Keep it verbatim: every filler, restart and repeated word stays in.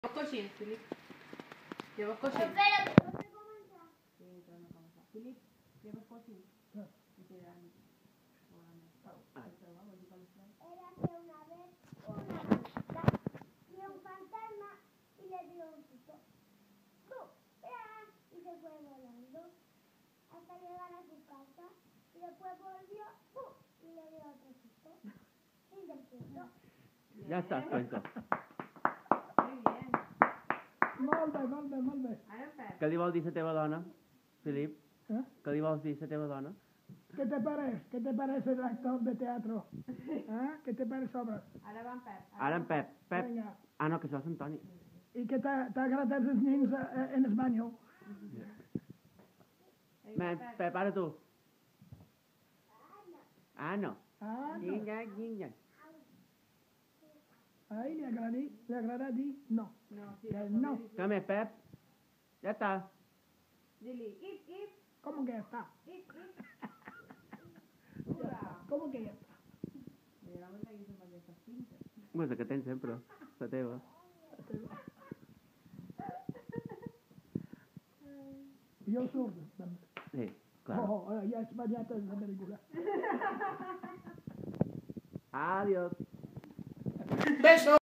coixins, Filip. Llevas coixins. Espera, no sé començar. Sí, entonces no comenzar. Filip, llevas coixins. No. Y te dan... Era que una vez una gatita vio un fantasma y le dio un susto. ¡Bum! ¡Ah! Y se fue volando hasta llegar a su casa y después volvió ¡bum! Y le dio otro susto. Fin del cuento. Ja està, cuento. Muy bien. Molt bé, molt bé, molt bé. Ara en Pep. Què li vols dir a la teva dona, Filip? ¿Eh? Què li vols dir a la teva dona? ¿Qué te parece? ¿Qué te parece el actor de teatro? ¿Eh? ¿Qué te parece obra? Ara va en Pep. Ara en Pep. Pep. Vinga. Ah, no, que això és Antoni. ¿Y qué t'ha t'ha agradat els nens eh, en espanyol? Men, Pep, ara tu. Ah, no. Ah, no. Vinga, vinga. A ell li agrada, li agrada dir no. No, sí. Que no. Què més, Pep? Ja està. Dili, ip, ip, ¿Cómo que ya está? ip, ip. Hurra. ¿Cómo que ya está? Me llevamos aquí con estas pintas. Pues la que tens sempre, la teva. Jo surdo, també. Sí, clar. Oh, oh, ja has ballat en la pel·lícula. Adiós. Beso!